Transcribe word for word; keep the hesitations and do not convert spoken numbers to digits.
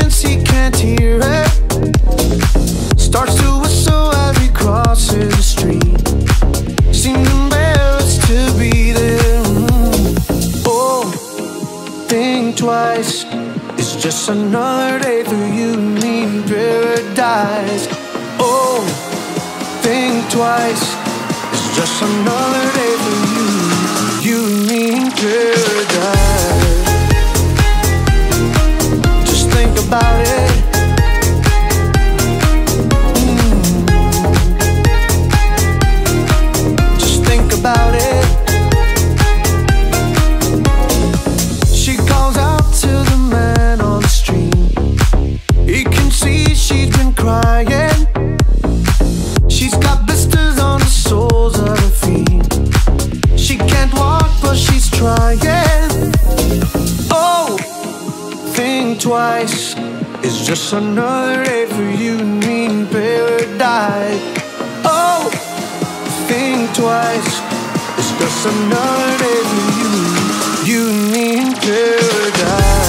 since he can't hear it. Starts to whistle as he crosses the street. Seems embarrassed to be there. Mm. Oh, think twice. It's just another day for you and me in paradise. Oh, think twice. It's just another day for you, you and me in paradise. Just think about it. Mm. Just think about it. She calls out to the man on the street. He can see she's been crying. She's got blisters on the soles of her feet. She can't walk but she's trying. Oh, think twice. It's just another day for you and me in paradise. Oh, think twice. It's just another day for you, you and me in paradise.